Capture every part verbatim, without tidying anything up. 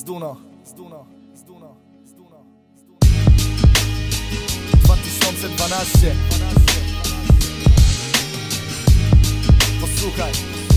Zduno, Zduno, Zduno, Zduno, dwa tysiące dwanaście. Posłuchaj.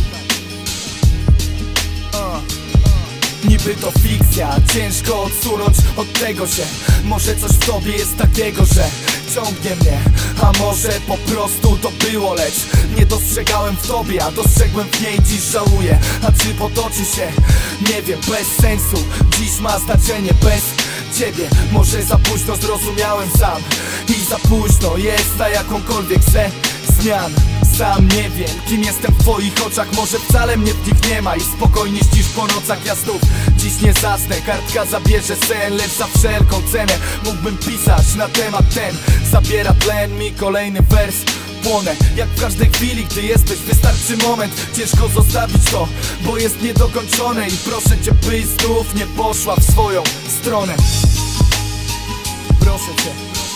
uh. Niby to fikcja, ciężko odsunąć od tego się. Może coś w tobie jest takiego, że ciągnie mnie, a może po prostu to było, lecz nie dostrzegałem w tobie, a dostrzegłem w niej, dziś żałuję. A czy potoczy się? Nie wiem, bez sensu. Dziś ma znaczenie bez ciebie. Może za późno zrozumiałem sam i za późno jest na jakąkolwiek ze zmian. Sam nie wiem, kim jestem w twoich oczach. Może wcale mnie w nich nie ma i spokojnie śpisz po nocach. Ja znów dziś nie zasnę, kartka zabierze sen, lecz za wszelką cenę mógłbym pisać na temat ten. Zabiera tlen mi kolejny wers. Płonę, jak w każdej chwili, gdy jesteś, wystarczy moment. Ciężko zostawić to, bo jest niedokończone. I proszę cię, byś znów nie poszła w swoją stronę. Proszę cię,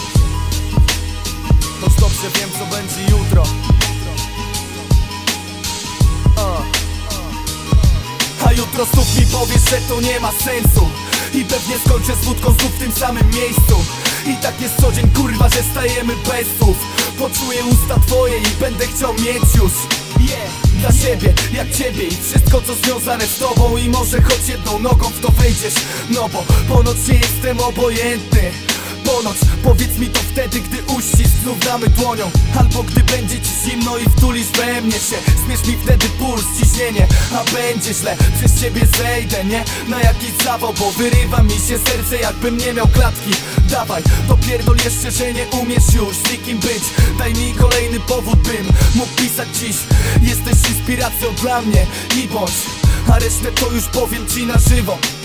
choć dobrze wiem, co będzie jutro. A jutro znów mi powiesz, że to nie ma sensu i pewnie skończę z wódką znów w tym samym miejscu. I tak jest co dzień, kurwa, że stajemy bez słów. Poczuję usta twoje i będę chciał mieć już yeah, dla siebie, jak ciebie i wszystko co związane z tobą. I może choć jedną nogą w to wejdziesz, no bo ponoć nie jestem obojętny. Ponoć, powiedz mi to wtedy, gdy uścisk znów damy dłonią, albo gdy będzie ci zimno i wtulisz we mnie się. Zmierz mi wtedy puls, ciśnienie, a będzie źle. Przez ciebie zejdę, nie? Na jakiś zawał, bo wyrywa mi się serce, jakbym nie miał klatki. Dawaj, dopierdol jeszcze, że nie umiesz już z nikim być. Daj mi kolejny powód, bym mógł pisać dziś. Jesteś inspiracją dla mnie i bądź, a resztę to już powiem ci na żywo.